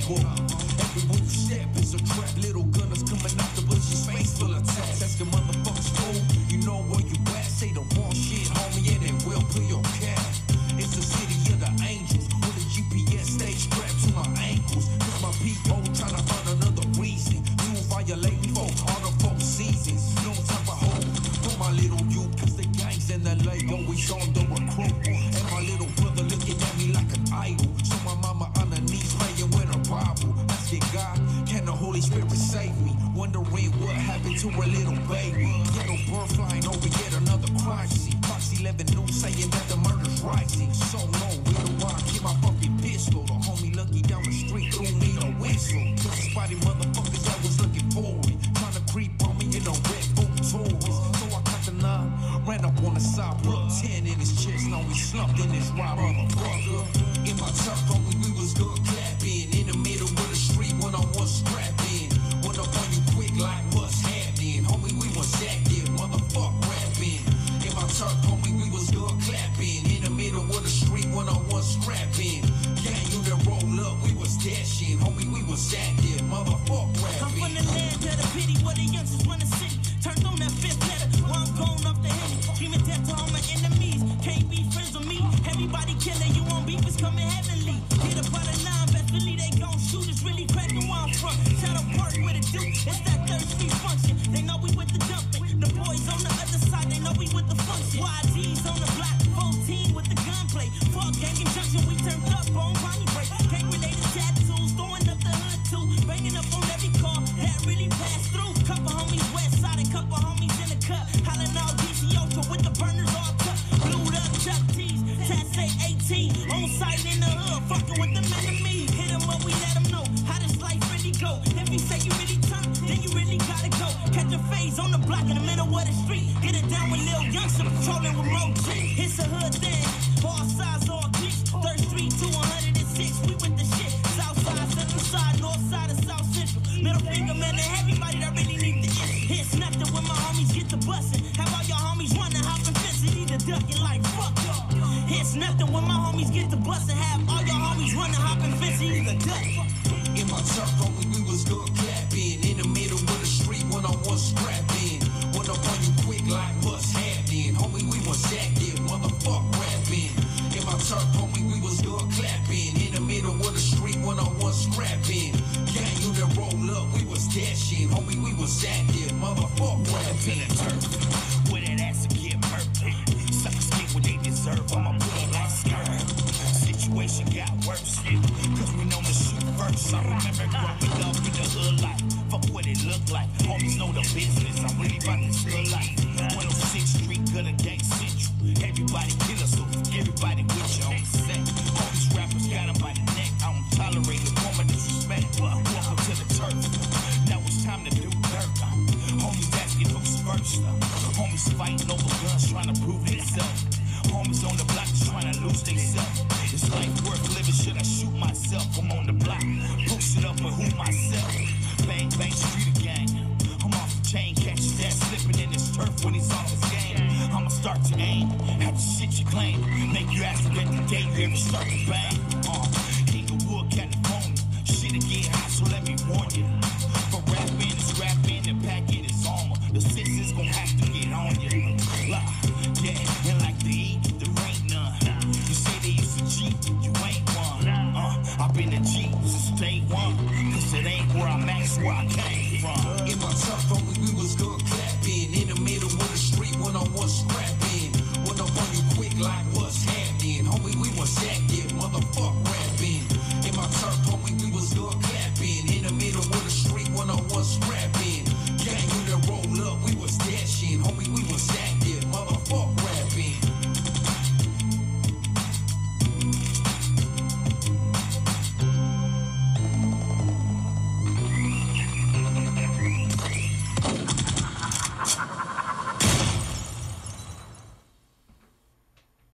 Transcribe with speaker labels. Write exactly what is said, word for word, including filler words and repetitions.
Speaker 1: equal. Everywhere you step is a trap. Little gunners coming out the bushes, face full of tats. That's the motherfuckers cool. You know where you at? Say the wrong shit, homie, and they will pull your cap. It's the city of the angels. With a G P S stay strapped to my ankles. Cause my P O tryna find another reason to violate me for all the four seasons. No time for hope for my little youth. Cause the gangs in L A always on the recruit. And my little brother looking at me like an idol. So my mama on her knees praying with her Bible. Asking God, can the Holy Spirit save me? Wondering what happened to a little baby. Little bird flying over yet another crime scene. Fox eleven News saying that the murder's rising. So no, we don't wanna keep my fucking pistol. The homie lucky down the street threw me a whistle. Cause the spotty motherfuckers that was looking for it. Trying to creep on me in a red boat tourist. So I cut the nine, ran up on the side, put ten in his chest. Now we slumped in this ride, motherfucker. In my truck, homie, we was good clapping. In the middle of the street, one on one strapping. Went up on you quick like what's happening. Homie, we was active, motherfuck rapping. In my truck, homie, we was good clapping. In the middle of the street, one on one scrapping. Gang unit roll up, we was dashing. Homie, we was active, motherfuck rapping.
Speaker 2: I'm from the land of the pity where the youngsters run the city. Turned on that fifth letter, while I'm going off the heavy. Screaming death to all my enemies. Can't be friends with me. Everybody killing you on beef is coming heavenly. Get up out of nine, best believe they gon' shoot. It's really cracking where I'm from. Shadow Park with a dude. It's that third street function. They know we with the jumping. The boys on the other side, they know we with the function. Y Ds on the block, fourteen with the gunplay. Fuck gang injunction, we turned up on Bonnie break. Gang related tattoos, throwing up the hood too. Banging up on every car that really passed through. Couple homies west side and couple homies in the cut. Hollering out D C Ultra with the burners all cut. Blued up Chuck T's, Tat say eighteen. On site in the hood, fucking with them enemies. Hit them up, we let them know how this life really go. If we say you really turn, then you really gotta go. Catch a phase on the block in the middle of the street. Get it down with Lil Youngster, patrolling with Mo G. It's a hood thing, all sides, all clicks. Third Street to one hundred six, we with the shit. South side, central side, north side, and south central. Middle finger, man, to everybody that really need the it. It's nothing when my homies get the bustin'. Have all your homies running, hopping fences, either ducking like fuck y'all. It's nothing when my homies get the bustin'. Have all your homies running, hopping fences, either duck.
Speaker 1: In my truck, homie, we was good clapping. In the middle of the street, one on one scrapping. Went up on you quick like what's happening. Homie, we was active, motherfuck rapping. In my truck, homie, we was good clapping. In the middle of the street, one on one scrapping. Gang unit roll up, we was dashing. Homie, we was active, motherfuck rapping.
Speaker 3: Where that ass will get murdered. Suckers get what they deserve. I'ma put it like skirt. Situation got worse, cause we know to shoot first. I remember growing up in the hood life. Fuck what it look like. Homies know the business. I'm really about this good life. one oh sixth Street, Gutter Gang Central. Everybody kill us, so everybody with your own set. All these rappers got them by the neck. I don't tolerate the form of disrespect. Welcome to the turf. Now it's time to do dirt. Homies asking who's first. Homies fighting over guns, trying to prove themselves. Homies on the block just trying to lose themselves. It's life worth living, should I shoot myself? I'm on the block, post it up and who myself. Bang, bang, street gang. I'm off the chain, catch his ass slipping in his turf when he's off his game. I'ma start to aim, have the shit you claim. Make you ask forget the day you ever start to bang. Uh, Inglewood, California, shit'll get hot, so let me warn you. For rapping and scrapping and packing his armor, the sisters gon' have to get on you. Lie, yeah, and like the E, there ain't none. You say they used to G, you ain't one. Uh, I've been a G since day one, cause it ain't where I'm at, it's where I came from.
Speaker 1: In my truck, homie, we was good